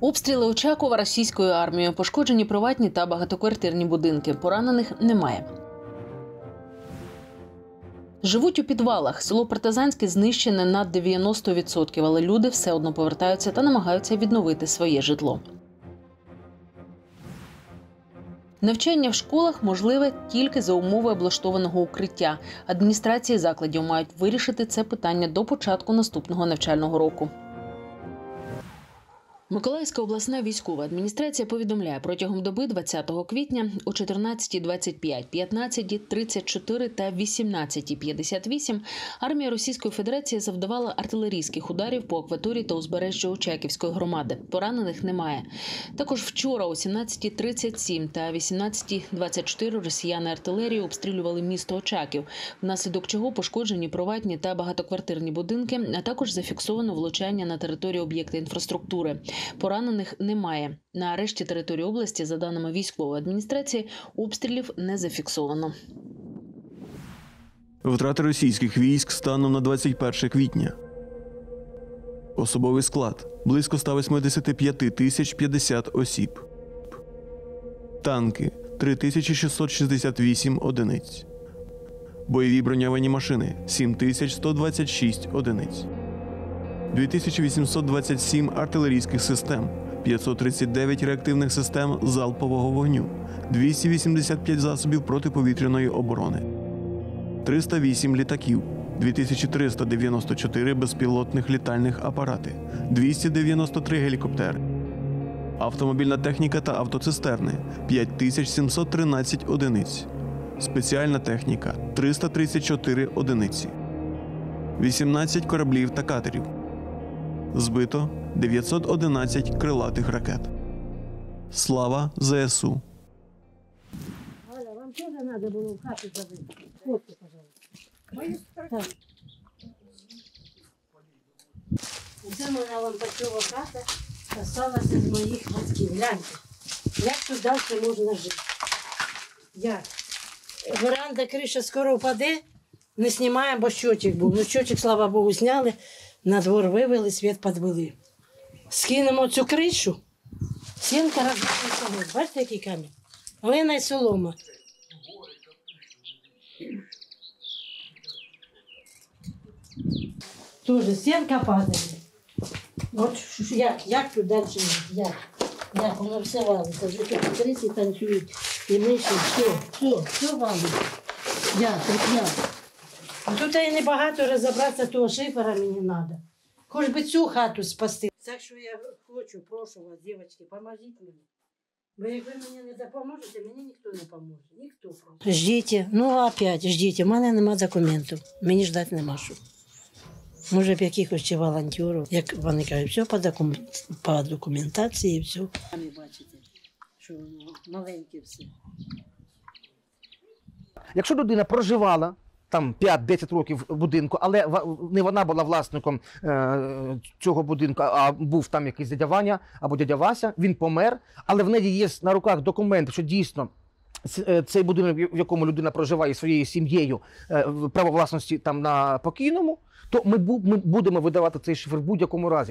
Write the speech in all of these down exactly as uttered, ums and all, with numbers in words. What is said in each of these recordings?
Обстріли Очакова російською армією, пошкоджені приватні та багатоквартирні будинки. Поранених немає. Живуть у підвалах. Село Партизанське знищене на дев'яносто відсотків, але люди все одно повертаються та намагаються відновити своє житло. Навчання в школах можливе тільки за умови облаштованого укриття. Адміністрації закладів мають вирішити це питання до початку наступного навчального року. Миколаївська обласна військова адміністрація повідомляє, протягом доби двадцятого квітня о чотирнадцятій двадцять п'ять, п'ятнадцятій тридцять чотири та вісімнадцятій п'ятдесят вісім армія Російської Федерації завдавала артилерійських ударів по акваторії та узбережжю Очаківської громади. Поранених немає. Також вчора о сімнадцятій тридцять сім та вісімнадцятій двадцять чотири росіяни артилерією обстрілювали місто Очаків, внаслідок чого пошкоджені приватні та багатоквартирні будинки, а також зафіксовано влучання на територію об'єкта інфраструктури. Поранених немає. На решті території області, за даними військової адміністрації, обстрілів не зафіксовано. Втрати російських військ станом на двадцять перше квітня. Особовий склад – близько ста вісімдесяти п'яти тисяч п'ятдесят осіб. Танки – три тисячі шістсот шістдесят вісім одиниць. Бойові броньовані машини – сім тисяч сто двадцять шість одиниць. дві тисячі вісімсот двадцять сім артилерійських систем, п'ятсот тридцять дев'ять реактивних систем залпового вогню, двісті вісімдесят п'ять засобів протиповітряної оборони, триста вісім літаків, дві тисячі триста дев'яносто чотири безпілотних літальних апарати, двісті дев'яносто три гелікоптери, автомобільна техніка та автоцистерни – п'ять тисяч сімсот тринадцять одиниць, спеціальна техніка – триста тридцять чотири одиниці, вісімнадцять кораблів та катерів. Збито дев'ятсот одинадцять крилатих ракет. Слава ЗСУ! Галя, вам теж треба було в хату забити? Фотку, пожалуйста. Це моя лампачова хата залишилася з моїх батьків. Гляньте, як тут далі можна жити. Як? Веранда, криша скоро впаде, не знімаємо, бо щочик був. Ну, щочик, слава Богу, зняли. На двор вивели, світ підвели. Скинемо цю кришу, стінка розбивається. Бачите, який камінь? Глина й солома. Тоже стінка падає. От як, як тут далі жити? Як? Як? Воно все валиться. Вже тут криси танцюють. І миші, все, все, все валить. Як, от як. Тут і небагато розібратися, того шифера мені треба. Хоч би цю хату спасти. Так що я хочу, прошу вас, дівчатки, поможіть мені. Бо як ви мені не допоможете, мені ніхто не поможе. Ніхто просто. Ждіть, ну опять ждіть, у мене нема документів, мені ждати нема що. Може б якихось чи волонтерів, як вони кажуть, все по, документ... по документації, все. Самі бачите, що маленьке все. Якщо людина проживала там п'ять-десять років в будинку, але не вона була власником е, цього будинку, а був там якийсь дядя Ваня або дядя Вася, він помер, але в неї є на руках документи, що дійсно цей будинок, в якому людина проживає своєю сім'єю, е, право власності там на покійному, то ми, ми будемо видавати цей шифр в будь-якому разі.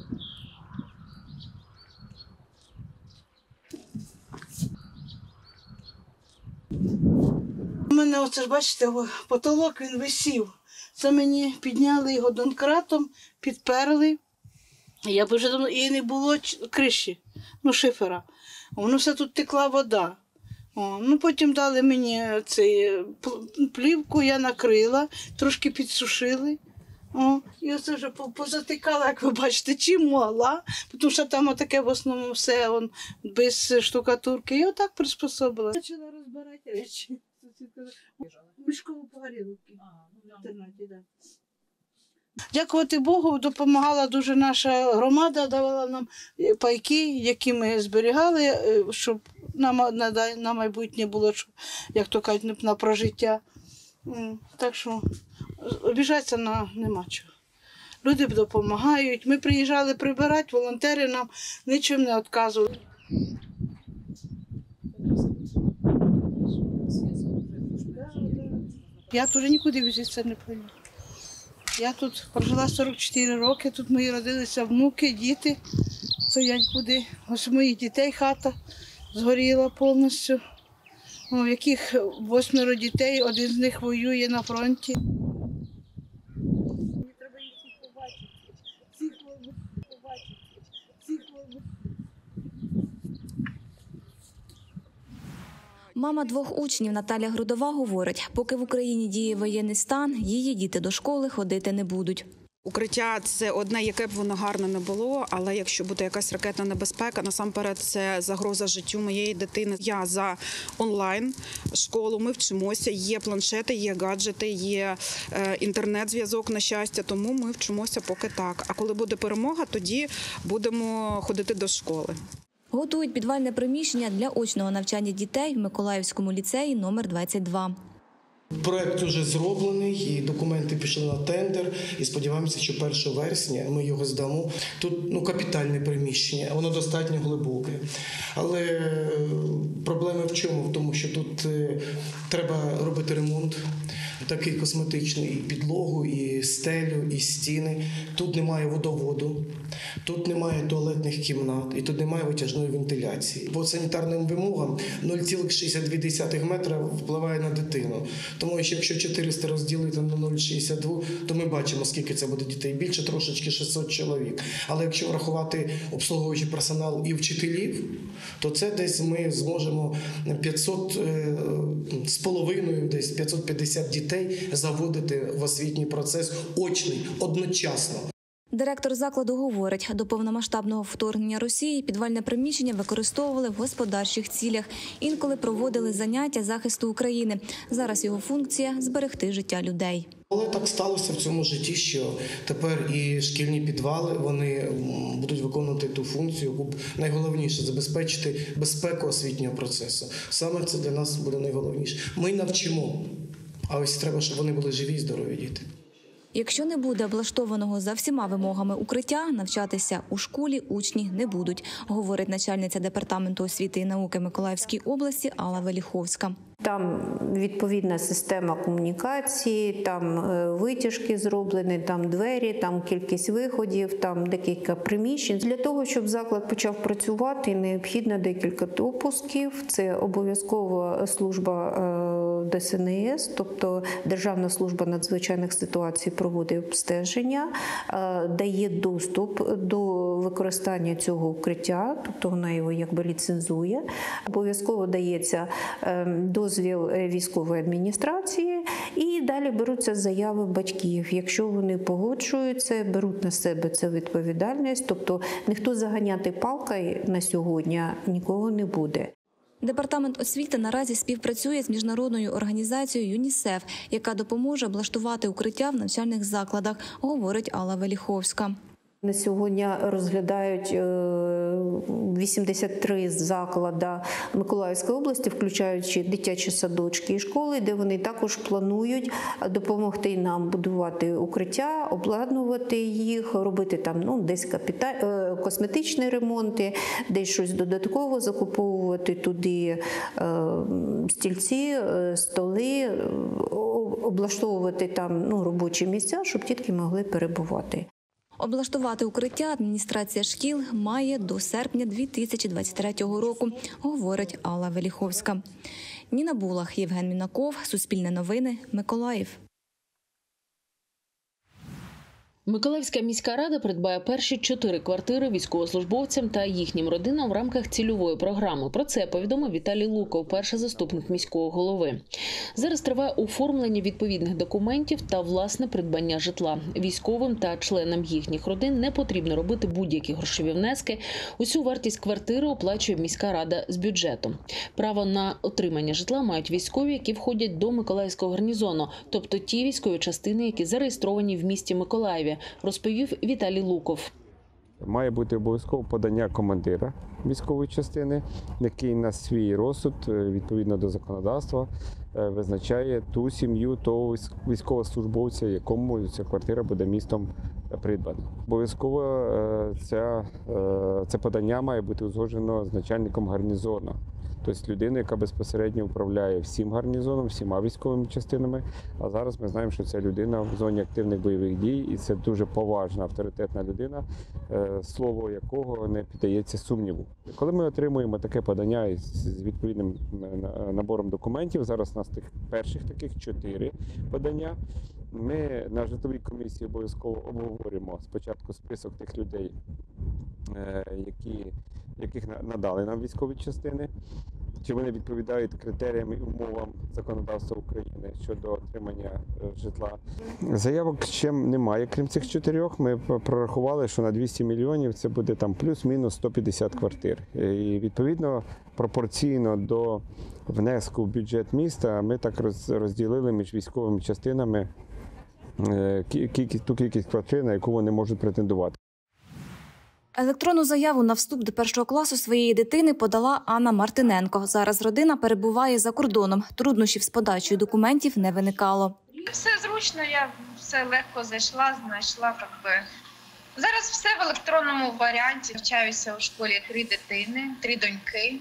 У мене, оце ж бачите, потолок він висів. Це мені підняли його донкратом, підперли. Я б вже давно, і не було криші, ну шифера. Воно все тут текла вода. О, ну потім дали мені цей, плівку, я накрила, трошки підсушили. О, і оце вже позатикала, як ви бачите, чим могла, тому що там таке в основному все он, без штукатурки. І отак приспособила. Почала розбирати речі. Мішкову погорілки в інтернеті, так. Дякувати Богу, допомагала дуже наша громада, давала нам пайки, які ми зберігали, щоб на, на, на майбутнє було, як то кажуть, на прожиття. Так що обіжатися на нема чого. Люди допомагають. Ми приїжджали прибирати, волонтери нам нічим не відказували. Я тут нікуди візитися не поїду. Я тут прожила сорок чотири роки, тут мої родилися внуки, діти. стоять куди. Ось у моїх дітей хата згоріла повністю. У яких восьмеро дітей, один з них воює на фронті. Мама двох учнів Наталя Грудова говорить, поки в Україні діє воєнний стан, її діти до школи ходити не будуть. Укриття – це одне, яке б воно гарне не було, але якщо буде якась ракетна небезпека, насамперед це загроза життю моєї дитини. Я за онлайн школу, ми вчимося, є планшети, є гаджети, є інтернет-зв'язок, на щастя, тому ми вчимося поки так. А коли буде перемога, тоді будемо ходити до школи. Готують підвальне приміщення для очного навчання дітей в Миколаївському ліцеї номер двадцять два. Проект вже зроблений, і документи пішли на тендер, і сподіваємося, що першого вересня ми його здамо. Тут ну, капітальне приміщення, воно достатньо глибоке. Але проблема в чому? В тому, що тут треба робити ремонт, такий косметичний, і підлогу, і стелю, і стіни. Тут немає водоводу, тут немає туалетних кімнат, і тут немає витяжної вентиляції. По санітарним вимогам нуль цілих шістдесят дві десятих метра впливає на дитину. Тому що якщо чотириста розділити на нуль цілих шістдесят дві, то ми бачимо, скільки це буде дітей. Більше трошечки шістсот чоловік. Але якщо врахувати обслуговуючий персонал і вчителів, то це десь ми зможемо п'ятсот з половиною, десь п'ятсот п'ятдесят дітей заводити в освітній процес очний, одночасно. Директор закладу говорить, до повномасштабного вторгнення Росії підвальне приміщення використовували в господарчих цілях. Інколи проводили заняття захисту України. Зараз його функція – зберегти життя людей. Але так сталося в цьому житті, що тепер і шкільні підвали, вони будуть виконувати ту функцію, яку найголовніше – забезпечити безпеку освітнього процесу. Саме це для нас буде найголовніше. Ми навчимо, а ось треба, щоб вони були живі і здорові діти. Якщо не буде облаштованого за всіма вимогами укриття, навчатися у школі учні не будуть, говорить начальниця департаменту освіти і науки Миколаївської області Алла Веліховська. Там відповідна система комунікації, там витяжки зроблені, там двері, там кількість виходів, там декілька приміщень. Для того, щоб заклад почав працювати, необхідно декілька допусків. Це обов'язкова служба Д С Н С, тобто Державна служба надзвичайних ситуацій проводить обстеження, дає доступ до використання цього укриття, тобто вона його якби ліцензує. Обов'язково дається дозвіл військової адміністрації і далі беруться заяви батьків. Якщо вони погоджуються, беруть на себе це відповідальність, тобто ніхто заганяти палкою на сьогодні нікого не буде. Департамент освіти наразі співпрацює з міжнародною організацією ЮНІСЕФ, яка допоможе облаштувати укриття в навчальних закладах, говорить Алла Веліховська. На сьогодні розглядають вісімдесят три заклади Миколаївської області, включаючи дитячі садочки і школи, де вони також планують допомогти нам будувати укриття, обладнувати їх, робити там ну, десь капіталь... косметичні ремонти, десь щось додатково закуповувати туди стільці, столи, облаштовувати там ну, робочі місця, щоб дітки могли перебувати. Облаштувати укриття адміністрація шкіл має до серпня дві тисячі двадцять третього року, говорить Алла Веліховська. Ніна Булах, Євген Мінаков, Суспільне новини, Миколаїв. Миколаївська міська рада придбає перші чотири квартири військовослужбовцям та їхнім родинам в рамках цільової програми. Про це повідомив Віталій Луков, перший заступник міського голови. Зараз триває оформлення відповідних документів та власне придбання житла. Військовим та членам їхніх родин не потрібно робити будь-які грошові внески. Усю вартість квартири оплачує міська рада з бюджету. Право на отримання житла мають військові, які входять до Миколаївського гарнізону, тобто ті військові частини, які зареєстровані в місті Миколаєві, розповів Віталій Луков. Має бути обов'язково подання командира військової частини, який на свій розсуд, відповідно до законодавства, визначає ту сім'ю, того військовослужбовця, якому ця квартира буде містом придбана. Обов'язково ця, це подання має бути узгоджено з начальником гарнізону. тобто людина, яка безпосередньо управляє всім гарнізоном, всіма військовими частинами. А зараз ми знаємо, що ця людина в зоні активних бойових дій, і це дуже поважна, авторитетна людина, слово якого не піддається сумніву. Коли ми отримуємо таке подання з відповідним набором документів, зараз у нас тих перших таких чотири подання, ми на житловій комісії обов'язково обговоримо спочатку список тих людей, які, яких надали нам військові частини, чи вони відповідають критеріям і умовам законодавства України щодо отримання житла. Заявок ще немає, крім цих чотирьох. Ми прорахували, що на двісті мільйонів це буде там плюс-мінус сто п'ятдесят квартир. І відповідно пропорційно до внеску в бюджет міста ми так розділили між військовими частинами ту кількість квартир, на яку вони можуть претендувати. Електронну заяву на вступ до першого класу своєї дитини подала Анна Мартиненко. Зараз родина перебуває за кордоном. Труднощів з подачею документів не виникало. Все зручно, я все легко зайшла, знайшла. Як би. Зараз все в електронному варіанті. Навчаюся у школі три дитини, три доньки.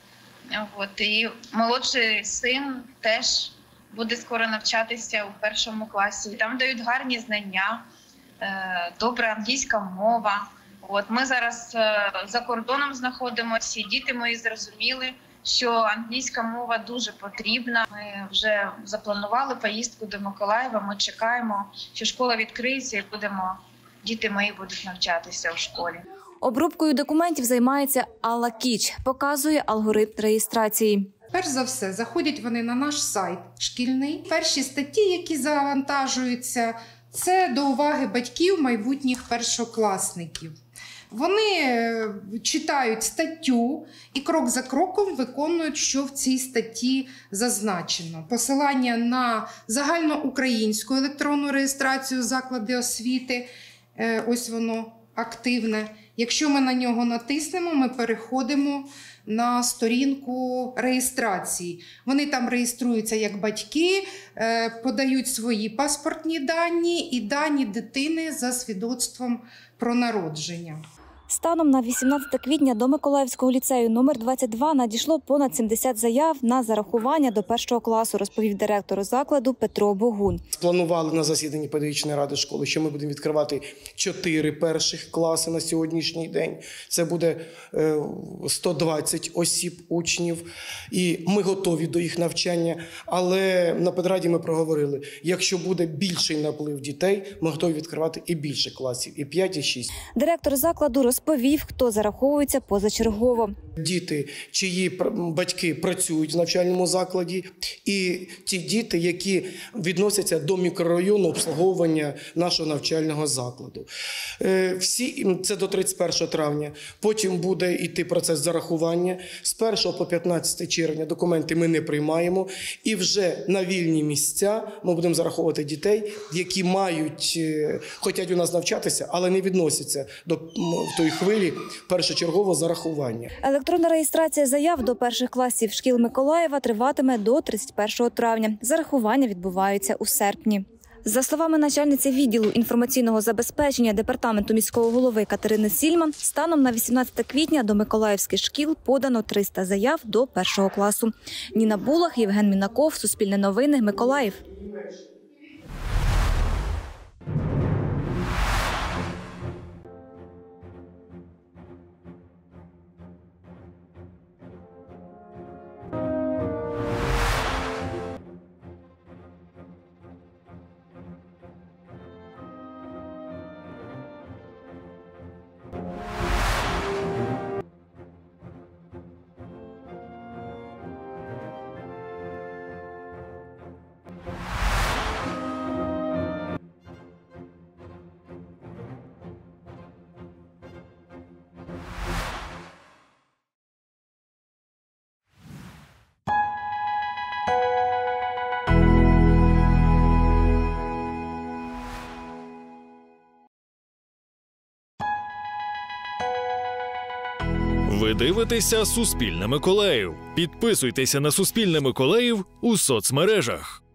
От, і молодший син теж буде скоро навчатися у першому класі. Там дають гарні знання, добра англійська мова. От, ми зараз за кордоном знаходимося, і діти мої зрозуміли, що англійська мова дуже потрібна. Ми вже запланували поїздку до Миколаєва, ми чекаємо, що школа відкриється і будемо, діти мої будуть навчатися у школі. Обробкою документів займається Алла Кіч, показує алгоритм реєстрації. Перш за все, заходять вони на наш сайт шкільний. Перші статті, які завантажуються, це до уваги батьків майбутніх першокласників. Вони читають статтю і крок за кроком виконують, що в цій статті зазначено. Посилання на загальноукраїнську електронну реєстрацію заклади освіти, ось воно активне. Якщо ми на нього натиснемо, ми переходимо на сторінку реєстрації. Вони там реєструються як батьки, подають свої паспортні дані і дані дитини за свідоцтвом про народження. Станом на вісімнадцяте квітня до Миколаївського ліцею номер двадцять два надійшло понад сімдесят заяв на зарахування до першого класу, розповів директор закладу Петро Богун. Планували на засіданні педагогічної ради школи, що ми будемо відкривати чотири перших класи на сьогоднішній день. Це буде сто двадцять осіб, учнів, і ми готові до їх навчання. Але на педраді ми проговорили, якщо буде більший наплив дітей, ми готові відкривати і більше класів, і п'ять, і шість. Директор закладу розповів, хто зараховується позачергово. Діти, чиї батьки працюють в навчальному закладі, і ті діти, які відносяться до мікрорайону обслуговування нашого навчального закладу. Всі, це до тридцять першого травня. Потім буде йти процес зарахування. З першого по п'ятнадцяте червня документи ми не приймаємо. І вже на вільні місця ми будемо зараховувати дітей, які мають, хочуть у нас навчатися, але не відносяться до тої хвилі першочергового зарахування. Електронна реєстрація заяв до перших класів шкіл Миколаєва триватиме до тридцять першого травня. Зарахування відбуваються у серпні. За словами начальниці відділу інформаційного забезпечення департаменту міського голови Катерини Сільман, станом на вісімнадцяте квітня до миколаївських шкіл подано триста заяв до першого класу. Ніна Булах, Євген Мінаков, Суспільне новини, Миколаїв. Ви дивитеся «Суспільне Миколаїв». Підписуйтеся на «Суспільне Миколаїв» у соцмережах.